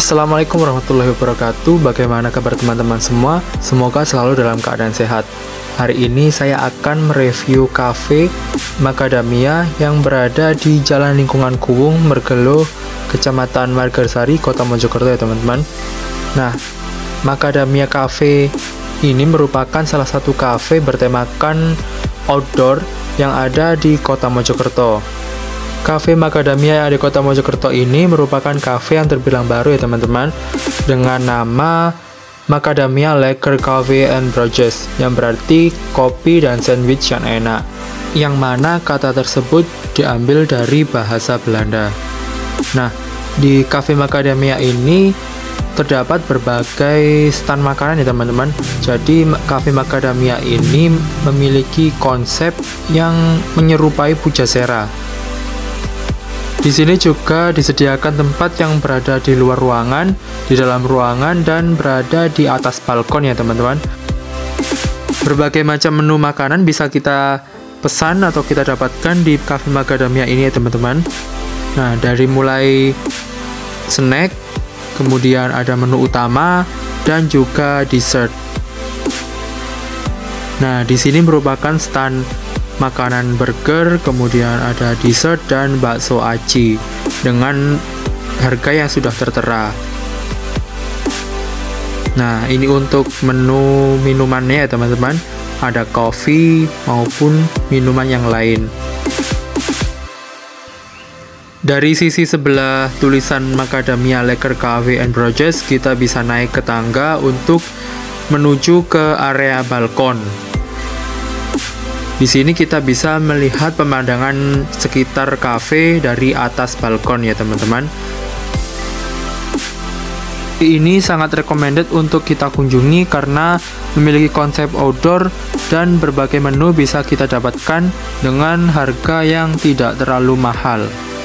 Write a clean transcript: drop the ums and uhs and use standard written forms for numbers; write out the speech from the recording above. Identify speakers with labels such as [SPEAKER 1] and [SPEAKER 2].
[SPEAKER 1] Assalamualaikum warahmatullahi wabarakatuh. Bagaimana kabar teman-teman semua? Semoga selalu dalam keadaan sehat. Hari ini saya akan mereview cafe Macadamia yang berada di Jalan Lingkungan Kuwung, Mergelo, Kecamatan Margasari, Kota Mojokerto ya teman-teman. Nah, Macadamia Cafe ini merupakan salah satu cafe bertemakan outdoor yang ada di Kota Mojokerto. Cafe Macadamia yang ada di Kota Mojokerto ini merupakan cafe yang terbilang baru ya teman-teman, dengan nama Macadamia Lekker Cafe and Browdjes, yang berarti kopi dan sandwich yang enak, yang mana kata tersebut diambil dari bahasa Belanda. Nah, di Cafe Macadamia ini terdapat berbagai stand makanan ya teman-teman. Jadi Cafe Macadamia ini memiliki konsep yang menyerupai Pujasera. Di sini juga disediakan tempat yang berada di luar ruangan, di dalam ruangan, dan berada di atas balkon ya teman-teman. Berbagai macam menu makanan bisa kita pesan atau kita dapatkan di Cafe Macadamia ini ya teman-teman. Nah, dari mulai snack, kemudian ada menu utama, dan juga dessert. Nah, di sini merupakan stand makanan burger, kemudian ada dessert dan bakso aci dengan harga yang sudah tertera. Nah, ini untuk menu minumannya ya teman-teman, ada kopi maupun minuman yang lain. Dari sisi sebelah tulisan Macadamia Lekker Cafe and Browdjes, kita bisa naik ke tangga untuk menuju ke area balkon. Di sini kita bisa melihat pemandangan sekitar cafe dari atas balkon ya teman-teman. Ini sangat recommended untuk kita kunjungi karena memiliki konsep outdoor dan berbagai menu bisa kita dapatkan dengan harga yang tidak terlalu mahal.